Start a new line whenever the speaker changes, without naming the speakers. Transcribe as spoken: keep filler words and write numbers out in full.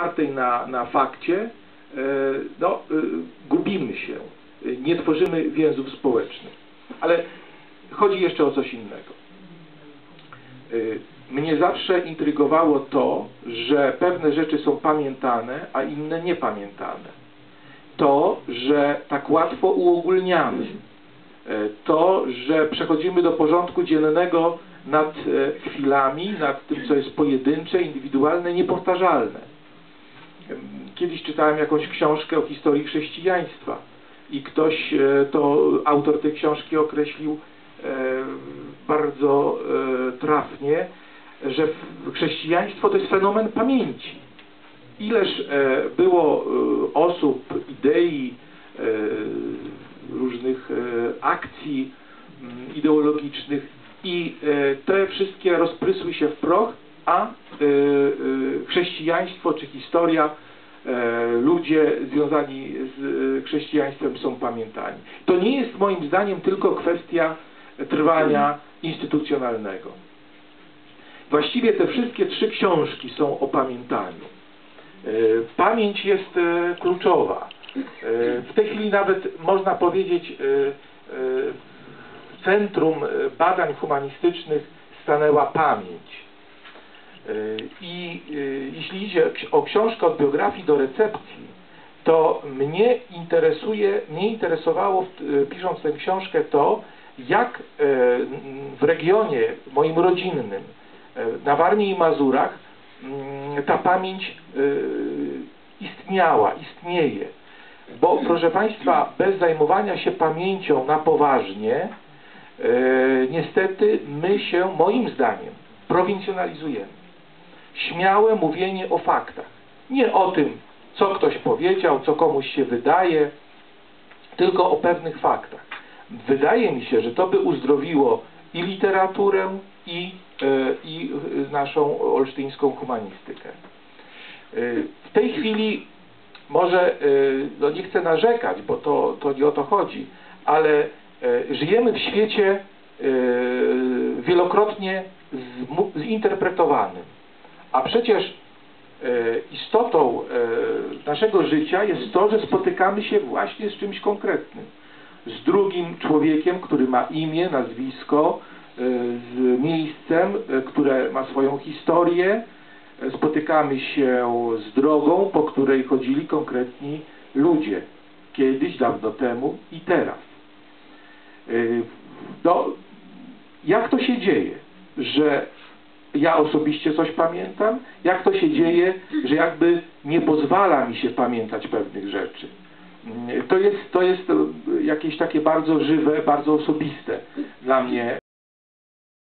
opartej na, na fakcie, no, gubimy się, nie tworzymy więzów społecznych. Ale chodzi jeszcze o coś innego. Mnie zawsze intrygowało to, że pewne rzeczy są pamiętane, a inne niepamiętane. To, że tak łatwo uogólniamy. To, że przechodzimy do porządku dziennego nad chwilami, nad tym, co jest pojedyncze, indywidualne, niepowtarzalne. Kiedyś czytałem jakąś książkę o historii chrześcijaństwa i ktoś, to autor tej książki określił bardzo trafnie, że chrześcijaństwo to jest fenomen pamięci. Ileż było osób, idei, różnych akcji ideologicznych i te wszystkie rozprysły się w proch, a chrześcijaństwo czy historia, ludzie związani z chrześcijaństwem są pamiętani. To nie jest moim zdaniem tylko kwestia trwania instytucjonalnego. Właściwie te wszystkie trzy książki są o pamiętaniu. Pamięć jest kluczowa. W tej chwili nawet można powiedzieć, w centrum badań humanistycznych stanęła pamięć. I jeśli idzie o książkę od biografii do recepcji, to mnie interesuje, mnie interesowało, pisząc tę książkę, to, jak w regionie moim rodzinnym, na Warmii i Mazurach, ta pamięć istniała, istnieje. Bo, proszę Państwa, bez zajmowania się pamięcią na poważnie, niestety my się, moim zdaniem, prowincjonalizujemy. Śmiałe mówienie o faktach. Nie o tym, co ktoś powiedział, co komuś się wydaje, tylko o pewnych faktach. Wydaje mi się, że to by uzdrowiło i literaturę, i, i naszą olsztyńską humanistykę. W tej chwili może, no nie chcę narzekać, bo to, to nie o to chodzi, ale żyjemy w świecie wielokrotnie zinterpretowanym. A przecież istotą naszego życia jest to, że spotykamy się właśnie z czymś konkretnym. Z drugim człowiekiem, który ma imię, nazwisko, z miejscem, które ma swoją historię. Spotykamy się z drogą, po której chodzili konkretni ludzie. Kiedyś, dawno temu i teraz. No, jak to się dzieje, że ja osobiście coś pamiętam? Jak to się dzieje, że jakby nie pozwala mi się pamiętać pewnych rzeczy? To jest, to jest jakieś takie bardzo żywe, bardzo osobiste dla mnie